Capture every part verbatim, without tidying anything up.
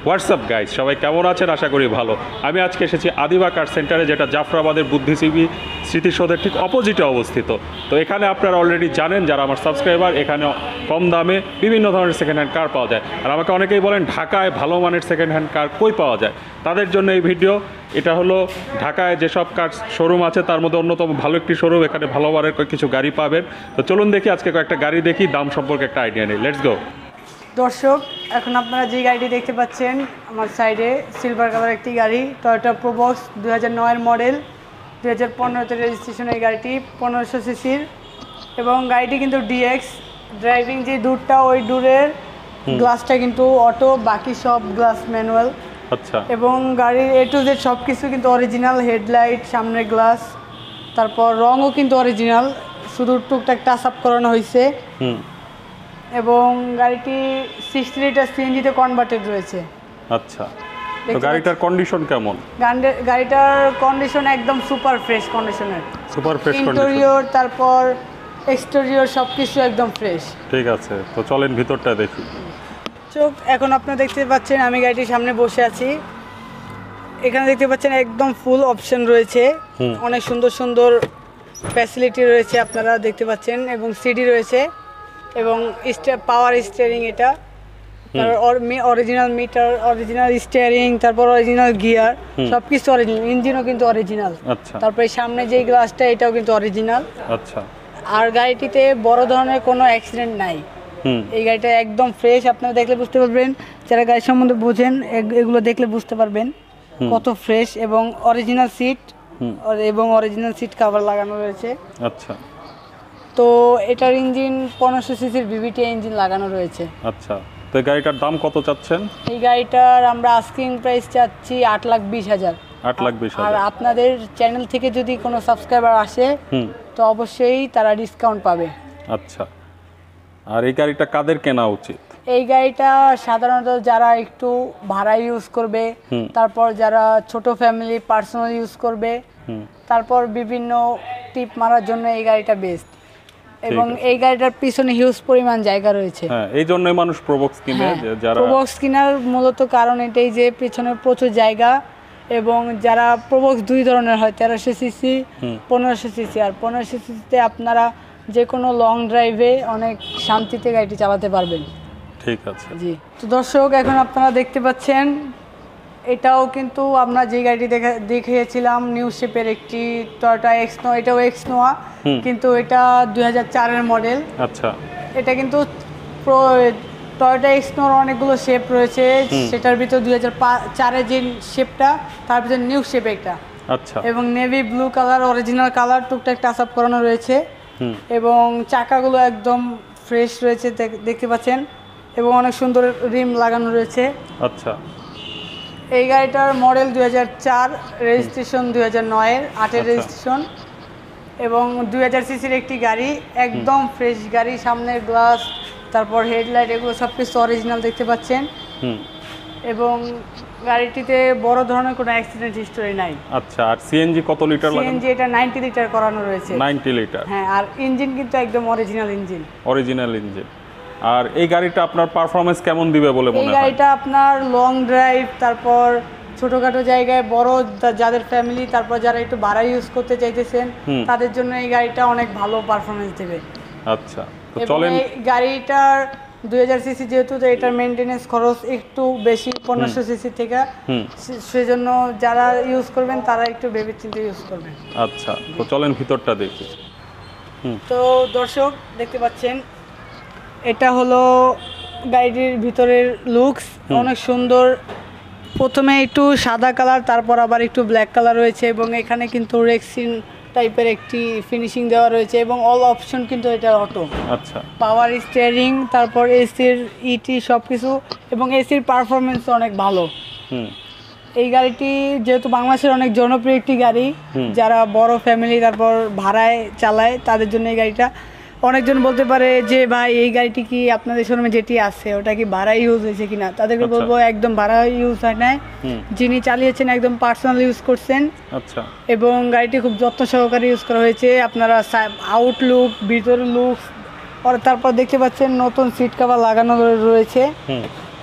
WhatsApp guys, সবাই কেমন আছেন? আশা করি ভালো। আমি আজকে এসেছি আদিবা কার সেন্টারে, যেটা জাফরাবাদের বুদ্ধিজীবী স্মৃতিসৌধের ঠিক অপোজিটে অবস্থিত। তো এখানে আপনারা অলরেডি জানেন, যারা আমার সাবস্ক্রাইবার, এখানে কম দামে বিভিন্ন ধরনের সেকেন্ড হ্যান্ড কার পাওয়া যায়। আর আমাকে অনেকেই বলেন ঢাকায় ভালো মানের সেকেন্ড হ্যান্ড কার কই পাওয়া যায়, তাদের জন্য এই ভিডিও। এটা হলো ঢাকায় যেসব কার শোরুম আছে তার মধ্যে অন্যতম ভালো একটি শোরুম। এখানে ভালো মানের কিছু গাড়ি পাবেন। তো চলুন দেখি আজকে কয়েকটা গাড়ি দেখি, দাম সম্পর্কে একটা আইডিয়া নেই। Let's go. দর্শক, এখন আপনারা যে গাড়িটি দেখতে পাচ্ছেন আমার সাইডে, সিলভার কালার একটি গাড়ি, টয়োটা প্রোবক্স দুই হাজার নয়ের মডেল, দুই হাজার পনেরোতে রেজিস্ট্রেশন। এই গাড়িটি পনেরোশো সিসির এবং গাড়িটি কিন্তু ডিএক্স ড্রাইভিং, যে ডোরটা ওই ডোরের গ্লাসটা কিন্তু অটো, বাকি সব গ্লাস ম্যানুয়াল। আচ্ছা। এবং গাড়ির এ টু জেড সব কিছু কিন্তু অরিজিনাল, হেডলাইট, সামনের গ্লাস, তারপর রঙও কিন্তু অরিজিনাল, শুধু টুকটাক টাচ আপ করানো হয়েছে। এবং গাড়িটি সিক্সটি লিটার সিএনজিতে কনভার্টেড রয়েছে। আচ্ছা, তো গাড়িটার কন্ডিশন কেমন? গাড়িটার কন্ডিশন একদম সুপার ফ্রেশ কন্ডিশনের, সুপার ফ্রেশ কন্ডিশন। ইন্টেরিয়র তারপর এক্সটেরিয়র সব কিছু একদম ফ্রেশ। ঠিক আছে, তো চলেন ভিতরটা দেখি। চোখ, এখন আপনারা দেখতে পাচ্ছেন আমি গাড়িটির সামনে বসে আছি। এখানে দেখতে পাচ্ছেন একদম ফুল অপশন রয়েছে, অনেক সুন্দর সুন্দর ফ্যাসিলিটি রয়েছে আপনারা দেখতে পাচ্ছেন, এবং সিডি রয়েছে এবং পাওয়ার স্টিয়ারিং, এটা তারপর অরিজিনাল মিটার, অরিজিনাল স্টিয়ারিং, তারপর অরিজিনাল গিয়ার, সবকিছু অরিজিনাল। ইঞ্জিনও কিন্তু অরিজিনাল। আচ্ছা। তারপরে সামনে যে গ্লাসটা, এটাও কিন্তু অরিজিনাল। আচ্ছা। আর গাড়িটিতে বড় ধরনের কোনো অ্যাক্সিডেন্ট নাই। এই গাড়িটা একদম ফ্রেশ, আপনারা দেখলে বুঝতে পারবেন, যারা গাড়ি সম্বন্ধে বোঝেন এগুলো দেখলে বুঝতে পারবেন কত ফ্রেশ। এবং অরিজিনাল সিট এবং অরিজিনাল সিট কভার লাগানো রয়েছে। আচ্ছা। তো এটার ইঞ্জিন পনেরোশো সিসির ভিভিটি ইঞ্জিন লাগানো রয়েছে। আচ্ছা, তো এই গাড়িটার দাম কত চাচ্ছেন? এই গাড়িটার আমরা আস্কিং প্রাইস চাচ্ছি আট লাখ বিশ হাজার। আট লাখ বিশ হাজার। আর আপনাদের চ্যানেল থেকে যদি কোনো সাবস্ক্রাইবার আসে তো অবশ্যই তারা ডিসকাউন্ট পাবে। আচ্ছা, আর এই গাড়িটা কাদের কেনা উচিত? এই গাড়িটা সাধারণত যারা একটু ভাড়া ইউজ করবে, তারপর যারা ছোট ফ্যামিলি পার্সোনাল ইউজ করবে, তারপর বিভিন্ন টিপ মারার জন্য এই গাড়িটা বেস্ট। এবং এই গাড়িটার পিছনে হিউজ পরিমাণ জায়গা রয়েছে। হ্যাঁ, এই জন্যই মানুষ প্রোবক্স কিনে। যারা প্রোবক্স কেনার মূলত কারণ এটাই যে পিছনে প্রচুর জায়গা, এবং যারা প্রোবক্স দুই ধরনের হয়, তেরোশো সিসি, পনেরোশো সিসি। আর পনেরোশো সিসিতে আপনারা যে কোনো লং ড্রাইভে অনেক শান্তিতে গাড়িটি চালাতে পারবেন। ঠিক আছে জি। তো দর্শক, এখন আপনারা দেখতে পাচ্ছেন এটাও কিন্তু আমরা যে গাড়িটি দেখা দেখিয়েছিলাম নিউ শেপের একটি টয়োটা এক্সনো, এটাও এক্সনোয়া, কিন্তু এটা দুই হাজার চারের মডেল। আচ্ছা। এটা কিন্তু টয়োটা এক্সনোর অনেকগুলো শেপ রয়েছে, সেটার ভিতর দুই হাজার চারের যে শেপটা, তার ভিতর নিউ শেপ একটা। আচ্ছা। এবং navy blue colour, original colour, টুকটাক টাচ আপ করানো রয়েছে। এবং চাকাগুলো একদম ফ্রেশ রয়েছে দেখতে পাচ্ছেন, এবং অনেক সুন্দর রিম লাগানো রয়েছে। আচ্ছা। এই গাড়িটার মডেল দুই হাজার চার, রেজিস্ট্রেশন দুই হাজার নয়ের, আটের রেজিস্ট্রেশন, এবং দুই হাজার সিসির একটি গাড়ি, একদম ফ্রেশ গাড়ি। সামনের গ্লাস, তারপর হেডলাইট, এগুলো সব কিছু অরিজিনাল দেখতে পাচ্ছেন। এবং গাড়িটিতে বড় ধরনের কোনো অ্যাক্সিডেন্ট হিস্টোরি নাই। আচ্ছা, আর সিএনজি কত লিটার লাগানো? সিএনজি এটা নব্বই লিটার করানো রয়েছে। নব্বই লিটার। হ্যাঁ, আর ইঞ্জিন কিন্তু একদম অরিজিনাল ইঞ্জিন। Original engine. আর এই গাড়িটা আপনার পারফরম্যান্স কেমন দিবে বলে মনে হয়? এই গাড়িটা আপনার লং ড্রাইভ, তারপর ছোটখাটো জায়গায়, বড় যাদের ফ্যামিলি, তারপর যারা একটু ভাড়া ইউজ করতে চাইতেছেন তাদের জন্য এই গাড়িটা অনেক ভালো পারফরম্যান্স দেবে। আচ্ছা, তো চলেন। এই গাড়িটার দুই হাজার সিসি যেহেতু, তো এটার মেইনটেনেন্স খরচ একটু বেশি পনেরোশো সিসি থেকে, সেজন্য যারা ইউজ করবেন তারা একটু ভেবেচিন্তে ইউজ করবেন। আচ্ছা, তো চলেন ভিতরটা দেখি। তো দর্শক, দেখতে পাচ্ছেন এটা হলো গাড়িটির ভিতরের লুকস, অনেক সুন্দর। প্রথমে একটু সাদা কালার, তারপর আবার একটু ব্ল্যাক কালার রয়েছে, এবং এখানে কিন্তু রেক্সিন টাইপের একটি ফিনিশিং দেওয়া রয়েছে, এবং অল অপশন কিন্তু এটা অটো। আচ্ছা। পাওয়ার স্টিয়ারিং, তারপর এসির ইটি সব কিছু, এবং এসির পারফরমেন্স অনেক ভালো। এই গাড়িটি যেহেতু বাংলাদেশের অনেক জনপ্রিয় একটি গাড়ি, যারা বড় ফ্যামিলি তারপর ভাড়ায় চালায় তাদের জন্য এই গাড়িটা। অনেকজন বলতে পারে যে ভাই এই গাড়িটি কি আপনাদের শোরুমে যেটি আছে ওটা কি ভাড়া ইউজ হয়েছে কিনা, তাদেরকে বলবো একদম ভাড়া ইউজ হয় না, যিনি চালিয়েছেন একদম পার্সোনাল ইউজ করছেন। আচ্ছা। এবং গাড়িটি খুব যত্ন সহকারে ইউজ করা হয়েছে। আপনারা আউটলুক, ভিতরের লুক, তারপর দেখতে পাচ্ছেন নতুন সিট কভার লাগানো রয়েছে,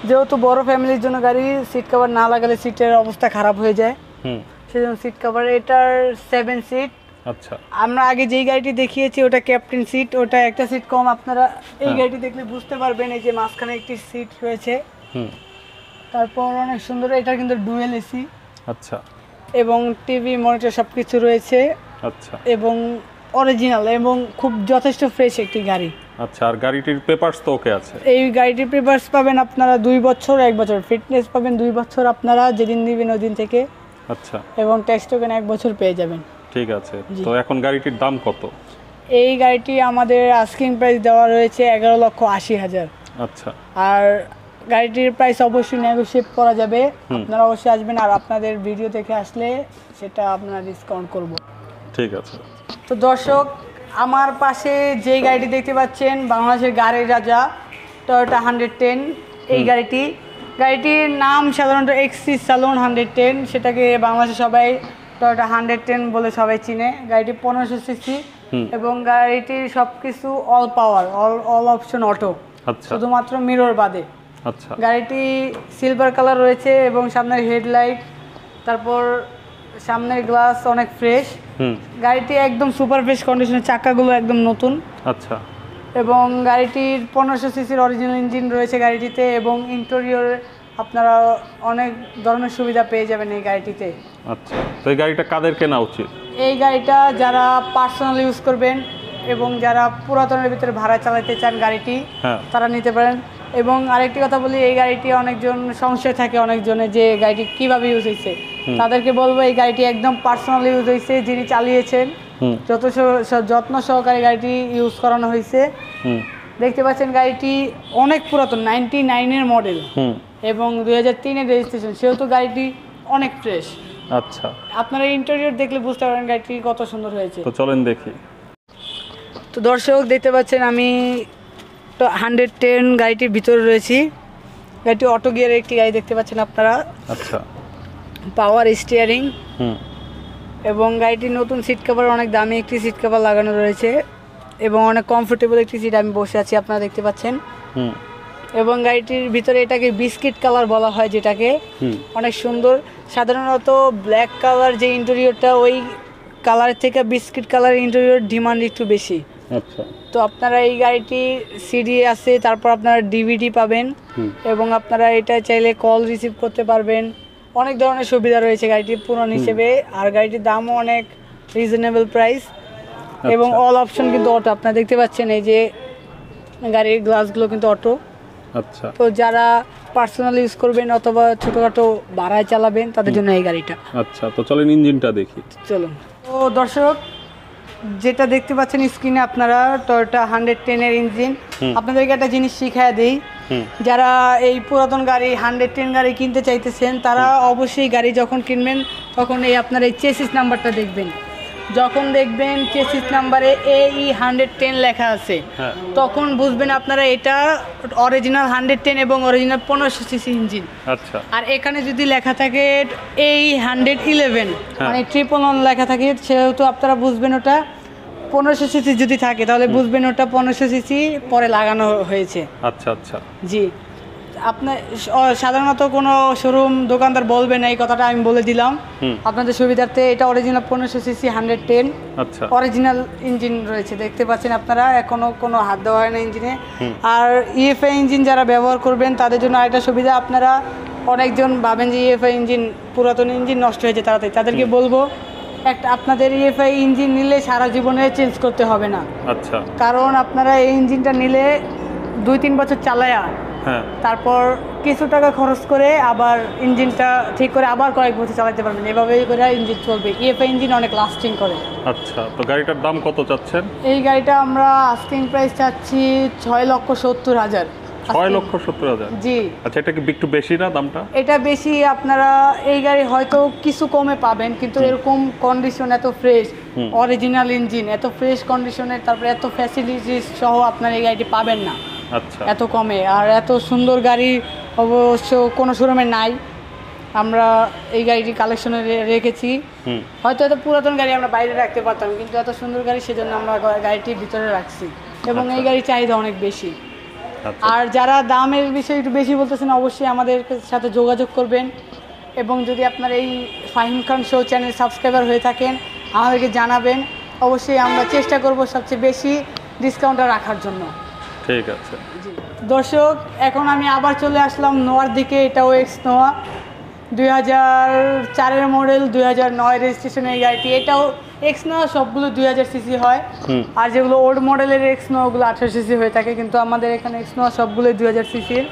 যেহেতু বড় ফ্যামিলির জন্য গাড়ি, সিট কভার না লাগালে সিটের অবস্থা খারাপ হয়ে যায়, হুম, সেজন্য সিট কভার। এটার সেভেন সিট। আচ্ছা, আমরা আগে যেই গাড়িটি দেখিয়েছি ওটা ক্যাপ্টেন সিট, ওটা একটা সিট কম। আপনারা এই গাড়িটি দেখলে বুঝতে পারবেন, এই যে মাঝখানে একটি সিট রয়েছে। হুম, তারপর অনেক সুন্দর, এটা কিন্তু ডুয়েল এসি। আচ্ছা, এবং টিভি মনিটর সব কিছু রয়েছে। আচ্ছা, এবং অরিজিনাল এবং খুব যথেষ্ট ফ্রেশ একটি গাড়ি। আচ্ছা। আর গাড়িটির পেপারস তো ওকে আছে? এই গাড়িটির পেপারস পাবেন আপনারা দুই বছর, এক বছর ফিটনেস পাবেন দুই বছর আপনারা যেদিন দিবেন ওই দিন থেকে। আচ্ছা। এবং ট্যাক্স টোকেন এক বছর পেয়ে যাবেন। ঠিক আছে। তো এখন গাড়িটির দাম কত? এই গাড়িটি আমাদের আস্কিং প্রাইস দেওয়া রয়েছে এগারো লক্ষ আশি হাজার। আচ্ছা। আর গাড়িটির প্রাইস অবশ্যই নেগোশিয়েট করা যাবে, আপনারা অবশ্যই আসবেন। আর আপনাদের ভিডিও দেখে আসলে সেটা আপনারা ডিসকাউন্ট করব। ঠিক আছে। তো দর্শক, আমার পাশে যেই গাড়িটি দেখতে পাচ্ছেন, বাংলাদেশের গাড়ির রাজা টয়োটা হান্ড্রেড টেন, এই গাড়িটি গাড়িটির নাম সাধারণত এক্সি স্যালন হান্ড্রেড টেন, সেটাকে বাংলাদেশে সবাই টয়োটা হান্ড্রেড টেন বলে সবাই চিনে। গাড়িটি পনেরোশো সিসি এবং গাড়িটির সব কিছু all power, all all option auto, শুধুমাত্র মিরর বাদে। আচ্ছা। গাড়িটি সিলভার কালার রয়েছে এবং সামনের হেডলাইট, তারপর সামনের গ্লাস অনেক ফ্রেশ। গাড়িটি একদম সুপার ফ্রেশ কন্ডিশনের, চাকাগুলো একদম নতুন। আচ্ছা। এবং গাড়িটির পনেরোশো সিসির অরিজিনাল ইঞ্জিন রয়েছে গাড়িটিতে, এবং ইন্টেরিয়রে আপনারা অনেক ধরনের সুবিধা পেয়ে যাবেন এই গাড়িটিতে। আচ্ছা। তো এই গাড়িটা কাদের কেনা উচিত? এই গাড়িটা যারা পার্সোনাল ইউজ করবেন এবং যারা পুরাতনের ভিতরে ভাড়া চালাতে চান গাড়িটি, তারা নিতে পারেন। এবং আরেকটি কথা বলি, এই গাড়িটি অনেকজন সংশয় থাকে অনেকজনের যে গাড়িটি কিভাবে ইউজ হয়েছে, তাদেরকে বলবো এই গাড়িটি একদম পার্সোনাল ইউজ হয়েছে। যিনি চালিয়েছেন যত যত্ন সহকারে গাড়িটি ইউজ করানো হয়েছে। দেখতে পাচ্ছেন গাড়িটি অনেক পুরাতন, নাইনটি নাইনের মডেল এবং দুই হাজার তিনের রেজিস্ট্রেশন, সেহেতু গাড়িটি অনেক ফ্রেশ। আচ্ছা। আপনারা ইন্টেরিয়র দেখলে বুঝতে পারবেন গাড়িটি কত সুন্দর হয়েছে। তো চলেন দেখি। তো দর্শক, দেখতে পাচ্ছেন আমি তো হান্ড্রেড টেন গাড়িটির ভিতরে রয়েছি। গাড়িটি অটো গিয়ারের একটি গাড়ি দেখতে পাচ্ছেন আপনারা। আচ্ছা। পাওয়ার স্টিয়ারিং হুম। এবং গাড়িটির নতুন সিট কভার, অনেক দামি একটি সিট কভার লাগানো রয়েছে এবং অনেক কমফোর্টেবল একটি সিট আমি বসে আছি, আপনারা দেখতে পাচ্ছেন। হুম। এবং গাড়িটির ভিতরে এটাকে বিস্কিট কালার বলা হয়, যেটাকে অনেক সুন্দর। সাধারণত ব্ল্যাক কালার যে ইন্টেরিয়রটা, ওই কালার থেকে বিস্কিট কালার ইন্টেরিয়র ডিমান্ড একটু বেশি। আচ্ছা। তো আপনারা এই গাড়িটি সিডি আছে, তারপর আপনারা ডিভিডি পাবেন এবং আপনারা এটা চাইলে কল রিসিভ করতে পারবেন। অনেক ধরনের সুবিধা রয়েছে গাড়িটির পুরনো হিসেবে। আর গাড়িটির দামও অনেক রিজনেবল প্রাইস এবং অল অপশন কিন্তু অটো। আপনারা দেখতে পাচ্ছেন এই যে গাড়ির গ্লাসগুলো কিন্তু অটো। আচ্ছা। তো যারা পার্সোনাল ইউজ করবেন অথবা ছোটোখাটো ভাড়ায় চালাবেন তাদের জন্য এই গাড়িটা। আচ্ছা। তো চলেন ইঞ্জিনটা দেখি। চলুন। তো দর্শক, যেটা দেখতে পাচ্ছেন স্ক্রিনে আপনারা টয়োটা হান্ড্রেড টেনের ইঞ্জিন। আপনাদেরকে একটা জিনিস শিখায় দিই, যারা এই পুরাতন গাড়ি হান্ড্রেড টেন গাড়ি কিনতে চাইতেছেন তারা অবশ্যই গাড়ি যখন কিনবেন তখন এই আপনার এই চেসিস নাম্বারটা দেখবেন। যখন দেখবেন চেসিস নাম্বারে এ ই হান্ড্রেড টেন লেখা আছে, তখন বুঝবেন আপনারা এটা অরিজিনাল হান্ড্রেড টেন এবং অরিজিনাল পনেরোশো সিসি ইঞ্জিন। আচ্ছা। আর এখানে যদি লেখা থাকে এই হান্ড্রেড ইলেভেন মানে ট্রিপল ওয়ান লেখা থাকে, সেহেতু আপনারা বুঝবেন ওটা পনেরোশো সিসি। যদি থাকে তাহলে বুঝবেন ওটা পনেরোশো সিসি পরে লাগানো হয়েছে। আচ্ছা আচ্ছা। জি, আপনার সাধারণত কোনো শোরুম দোকানদার বলবে না, এই কথাটা আমি বলে দিলাম আপনাদের সুবিধার্থে। এটা অরিজিনাল পনেরোশো CC hundred ten original engine রয়েছে, দেখতে পাচ্ছেন আপনারা। এখনো কোনো হাত দেওয়া হয় না ইঞ্জিনে। আর ইএফআই ইঞ্জিন যারা ব্যবহার করবেন তাদের জন্য আরেকটা সুবিধা, আপনারা অনেকজন ভাবেন যে ইএফআই ইঞ্জিন পুরাতন ইঞ্জিন নষ্ট হয়েছে তাড়াতাড়ি, তাদেরকে বলবো একটা আপনাদের ইএফআই ইঞ্জিন নিলে সারা জীবনে চেঞ্জ করতে হবে না। আচ্ছা। কারণ আপনারা এই ইঞ্জিনটা নিলে দুই তিন বছর চালায়া তারপর কিছু টাকা খরচ করে আবার ইঞ্জিনটা ঠিক করে আবার কয়েক বছর চালাতে পারবেন, এভাবেই করে ইঞ্জিন চলবে। ইএফআই ইঞ্জিন অনেক লাস্টিং করে। আচ্ছা। তো গাড়িটার দাম কত চাচ্ছেন? এই গাড়িটা আমরা আস্কিং প্রাইস চাচ্ছি ছয় লক্ষ সত্তর হাজার। ছয় লক্ষ সত্তর হাজার? জি। আচ্ছা, এটা কি একটু বেশি না দামটা? এটা বেশি। আপনারা এই গাড়ি হয়তো কিছু কমে পাবেন, কিন্তু এরকম কন্ডিশন, এত ফ্রেশ অরিজিনাল ইঞ্জিন, এত ফ্রেশ কন্ডিশনের, তারপরে এত ফ্যাসিলিটিস সহ আপনারা এই গাড়িটি পাবেন না। আচ্ছা। এত কমে আর এত সুন্দর গাড়ি অবশ্য কোনো শোরুমে নাই। আমরা এই গাড়িটি কালেকশনে রেখেছি। হয়তো এত পুরাতন গাড়ি আমরা বাইরে রাখতে পারতাম, কিন্তু এত সুন্দর গাড়ি সেজন্য আমরা গাড়িটি ভিতরে রাখছি এবং এই গাড়ির চাহিদা অনেক বেশি। আচ্ছা। আর যারা দামের বিষয়ে একটু বেশি বলতেছেন অবশ্যই আমাদের সাথে যোগাযোগ করবেন, এবং যদি আপনার এই Fahim Khan show channel subscriber হয়ে থাকেন আমাদেরকে জানাবেন, অবশ্যই আমরা চেষ্টা করব সবচেয়ে বেশি ডিসকাউন্টটা রাখার জন্য। ঠিক আছে দর্শক, এখন আমি আবার চলে আসলাম নোয়ার দিকে। এটাও এক্স নোয়া, দুই হাজার চারের মডেল, দুই হাজার নয় রেজিস্ট্রেশনের এই গাড়িটি। এটাও এক্স নোয়া, সবগুলো দুই হাজার সিসি হয়, আর যেগুলো ওল্ড মডেলের এক্স নোয়া ওগুলো আঠারো সিসি হয়ে থাকে, কিন্তু আমাদের এখানে এক্স নোয়া সবগুলোই দুই হাজার সিসির।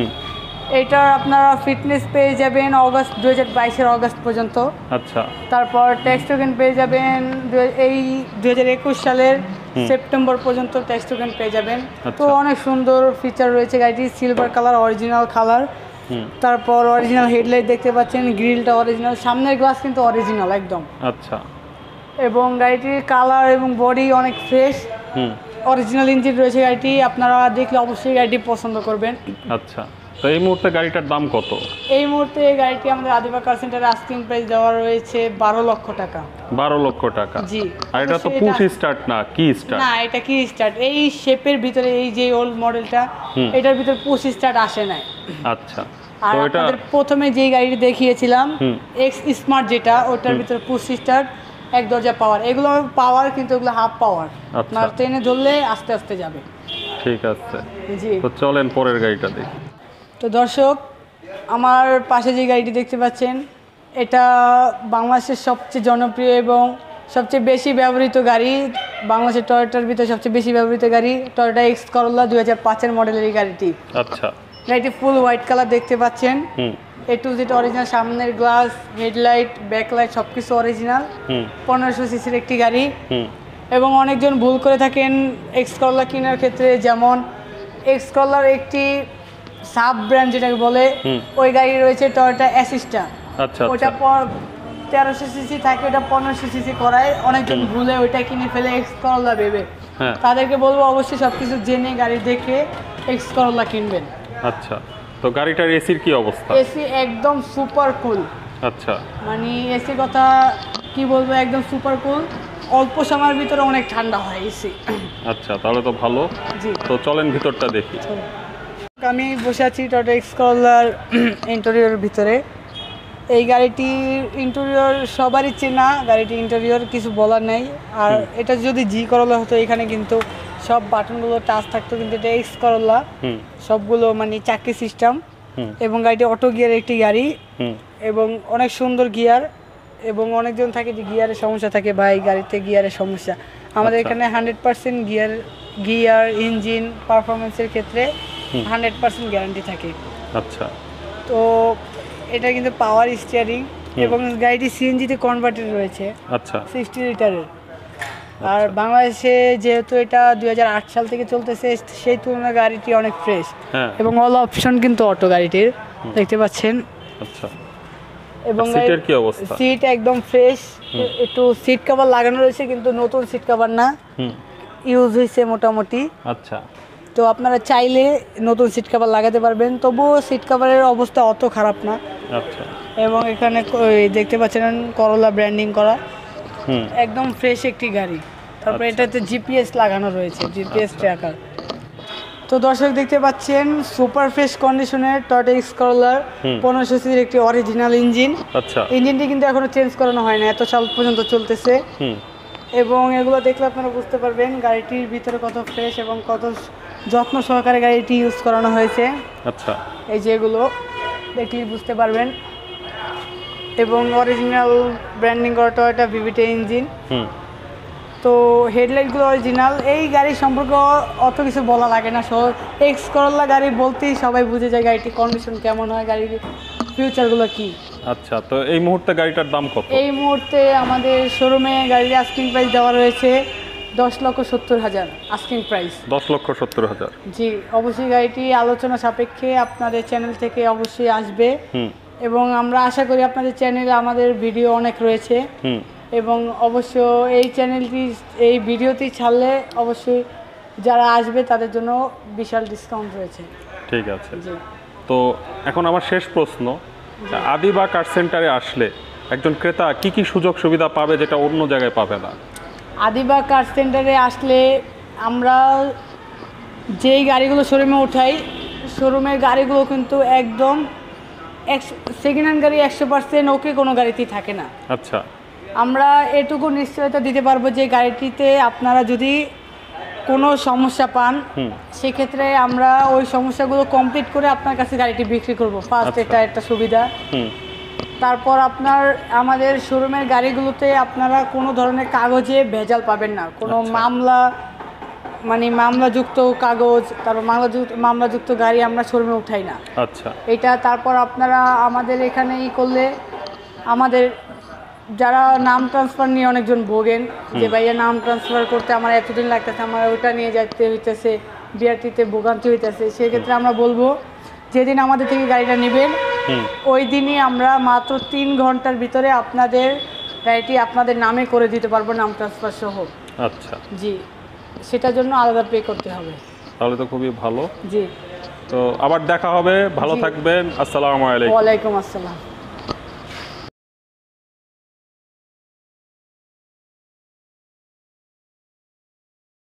এটার আপনারা ফিটনেস পেয়ে যাবেন অগস্ট দুই হাজার বাইশের অগস্ট পর্যন্ত। আচ্ছা। তারপর ট্যাক্স টোকেন পেয়ে যাবেন এই দুই হাজার একুশ সালের সেপ্টেম্বর পর্যন্ত ট্যাক্স টোকেন পেয়ে যাবেন। তো অনেক সুন্দর ফিচার রয়েছে গাড়িটি, সিলভার কালার, অরিজিনাল কালার। তারপর অরিজিনাল হেডলাইট দেখতে পাচ্ছেন, গ্রিলটা অরিজিনাল, সামনের গ্লাস কিন্তু অরিজিনাল একদম। আচ্ছা। এবং গাড়িটির কালার এবং বডি অনেক ফ্রেশ, অরিজিনাল ইঞ্জিন রয়েছে গাড়িটি। আপনারা দেখলে অবশ্যই গাড়িটি পছন্দ করবেন। আচ্ছা, তো এই মুহূর্তে গাড়িটার দাম কত? এই মুহূর্তে গাড়িটি আমাদের আদিবা কার সেন্টারে আস্কিং প্রাইস দেওয়া রয়েছে বারো লক্ষ টাকা। বারো লক্ষ টাকা? জি। আর এটা তো পুশ স্টার্ট না, কি স্টার্ট? না, এটা কি স্টার্ট। এই শেপের ভিতরে এই যে ওল্ড মডেলটা, এটার ভিতরে পুশ স্টার্ট আসে না। আচ্ছা। আর তো এটা আপনাদের প্রথমে যে গাড়িটি দেখিয়েছিলাম এক্স স্মার্ট, যেটা ওটার ভিতরে পুশ স্টার্ট, এক দরজা পাওয়ার। এগুলো পাওয়ার, কিন্তু এগুলো হাফ পাওয়ার, আপনার ট্রেনে ধরলে আস্তে আস্তে যাবে। ঠিক আছে। জি, তো চলেন পরের গাড়িটা দেখি। তো দর্শক, আমার পাশে যে গাড়িটি দেখতে পাচ্ছেন, এটা বাংলাদেশের সবচেয়ে জনপ্রিয় এবং সবচেয়ে বেশি ব্যবহৃত গাড়ি, বাংলাদেশের টয়োটার ভিতরে সবচেয়ে বেশি ব্যবহৃত গাড়ি, টয়োটা এক্স করোলা দুই হাজার পাঁচের মডেলের এই গাড়িটি। আচ্ছা। গাড়িটি ফুল হোয়াইট কালার দেখতে পাচ্ছেন, এ টু জেড অরিজিনাল, সামনের গ্লাস, হেডলাইট, ব্যাকলাইট সবকিছু অরিজিনাল। পনেরোশো সিসির একটি গাড়ি। এবং অনেকজন ভুল করে থাকেন এক্স করোলা কেনার ক্ষেত্রে, যেমন এক্স করোলার একটি সাব ব্র্যান্ড যেটাকে বলে, ওই গাড়ি রয়েছে টয়োটা অ্যাসিস্টা। আচ্ছা। ওটা তেরোশো সিসি থাকে, ওটা পনেরোশো সিসি করায়, অনেকজন ভুলে ওইটা কিনে ফেলে এক্স করোলা ভেবে। তাদেরকে বলবো অবশ্যই সবকিছু জেনে গাড়ি দেখে এক্স করোলা কিনবেন। আচ্ছা, তো গাড়িটার এসির কি অবস্থা? এসি একদম সুপার কুল। আচ্ছা, মানে এসির কথা কি বলবো, একদম সুপার কুল, অল্প সময়ের ভিতরে অনেক ঠান্ডা হয় এসি। আচ্ছা, তাহলে তো ভালো। জি, তো চলেন ভিতরটা দেখি। আমি বসে আছি টয়োটা এক্স করোলার ইন্টেরিয়রের ভিতরে। এই গাড়িটির ইন্টেরিয়র সবারই চেনা, গাড়িটির ইন্টেরিয়র কিছু বলার নেই। আর এটা যদি জি করোলা হতো, এখানে কিন্তু সব বাটনগুলো টাচ থাকতো, কিন্তু এটা এক্স করোলা সবগুলো মানে চাকি সিস্টেম। এবং গাড়িটি অটো গিয়ারের একটি গাড়ি, এবং অনেক সুন্দর গিয়ার। এবং অনেকজন থাকে যে গিয়ারের সমস্যা থাকে, ভাই গাড়িতে গিয়ারের সমস্যা, আমাদের এখানে hundred percent gear gear engine পারফরমেন্সের ক্ষেত্রে হান্ড্রেড পার্সেন্ট গ্যারান্টি থাকে। আচ্ছা। তো এটা কিন্তু পাওয়ার স্টিয়ারিং, এবং গাড়িটি সিএনজিতে কনভার্টেড রয়েছে। আচ্ছা। সিক্সটি লিটারের। আর বাংলাদেশে যেহেতু এটা দুই হাজার আট সাল থেকে চলতেছে, সেই তুলনায় গাড়িটি অনেক ফ্রেশ, এবং অল অপশন কিন্তু অটো গাড়িটির দেখতে পাচ্ছেন। আচ্ছা। এবং সিটের কি অবস্থা? সিট একদম ফ্রেশ, একটু সিট কভার লাগানো রয়েছে, কিন্তু নতুন সিট কভার না, ইউজ হয়েছে মোটামুটি। আচ্ছা। তো আপনারা চাইলে নতুন সিট কভার লাগাতে পারবেন, তবুও সিট কভারের অবস্থা অত খারাপ না। আচ্ছা। এবং এখানে দেখতে পাচ্ছেন করোলা ব্র্যান্ডিং করা, একদম ফ্রেশ একটি গাড়ি। তারপরে এটাতে জিপিএস লাগানো রয়েছে, জিপিএস ট্র্যাকার। তো দর্শক দেখতে পাচ্ছেন সুপার ফ্রেশ কন্ডিশনের টয়োটা এক্স করোলার পনেরোশো সিসির একটি অরিজিনাল ইঞ্জিন। আচ্ছা। ইঞ্জিনটি কিন্তু এখনো চেঞ্জ করানো হয় না, এত সাল পর্যন্ত চলতেছে। এবং এগুলো দেখলে আপনারা বুঝতে পারবেন গাড়িটির ভিতরে কত ফ্রেশ এবং কত যত্ন সহকারে গাড়িটি ইউজ করানো হয়েছে। আচ্ছা। এই যে এগুলো দেখলে বুঝতে পারবেন। এবং অরিজিনাল ব্র্যান্ডিং করা টয়োটা ভিভিটি ইঞ্জিন। তো হেডলাইটগুলো অরিজিনাল। এই গাড়ি সম্পর্কে অত কিছু বলা লাগে না, সব এক্স করোলা গাড়ি বলতেই সবাই বুঝে যায় গাড়িটির কন্ডিশন কেমন হয়, গাড়ির ফিউচারগুলো কি। আচ্ছা, তো এই মুহূর্তে গাড়িটার দাম কত? এই মুহূর্তে আমাদের শোরুমে গাড়ির আস্কিং প্রাইস দেওয়া রয়েছে দশ লক্ষ সত্তর হাজার আস্কিং প্রাইস। দশ লক্ষ সত্তর হাজার? জি, অবশ্যই গাড়িটি আলোচনা সাপেক্ষে আপনাদের চ্যানেল থেকে অবশ্যই আসবে। এবং আমরা আশা করি আপনাদের চ্যানেলে আমাদের ভিডিও অনেক রয়েছে, এবং অবশ্য এই চ্যানেলটি এই ভিডিওটি ছাড়লে অবশ্যই যারা আসবে তাদের জন্য বিশাল ডিসকাউন্ট রয়েছে। ঠিক আছে। তো এখন আমার শেষ প্রশ্ন, আদিবা কার সেন্টারে আসলে একজন ক্রেতা কি কি সুযোগ সুবিধা পাবে যেটা অন্য জায়গায় পাবে না? আদিবা কার সেন্টারে আসলে আমরা যেই গাড়িগুলো শোরুমে উঠাই শোরুমের গাড়িগুলো কিন্তু একদম সেকেন্ড হ্যান্ড গাড়ি একশো পার্সেন্ট ওকে কোনো গাড়িতেই থাকে না। আচ্ছা, আমরা এটুকু নিশ্চয়তা দিতে পারবো যে গাড়িটিতে আপনারা যদি কোনো সমস্যা পান সেক্ষেত্রে আমরা ওই সমস্যাগুলো কমপ্লিট করে আপনার কাছে গাড়িটি বিক্রি করব। ফার্স্ট এটা একটা সুবিধা। তারপর আপনার আমাদের শোরুমের গাড়িগুলোতে আপনারা কোনো ধরনের কাগজে ভেজাল পাবেন না, কোনো মামলা মানে মামলাযুক্ত কাগজ, তারপর মামলাযুক্ত মামলাযুক্ত গাড়ি আমরা শোরুমে উঠাই না। আচ্ছা, এটা তারপর আপনারা আমাদের এখানে ই করলে আমাদের যারা নাম ট্রান্সফার নিয়ে অনেকজন ভোগেন যে ভাইয়া নাম ট্রান্সফার করতে আমার এতদিন লাগতেছে, আমার ওইটা নিয়ে যেতে হইতেছে, বিআরটিতে ভোগান্তি হইতেছে, সেক্ষেত্রে আমরা বলবো যেদিন আমাদের থেকে গাড়িটা নেবেন ওই দিনই আমরা মাত্র তিন ঘন্টার ভিতরে আপনাদের গাড়িটি আপনাদের নামে করে দিতে পারবো, নাম ট্রান্সফার সহ। আচ্ছা জি, সেটার জন্য আলাদা পে করতে হবে। তাহলে তো খুবই ভালো। জি, তো আবার দেখা হবে, ভালো থাকবেন। আসসালামু আলাইকুম। ওয়ালাইকুম আসসালাম।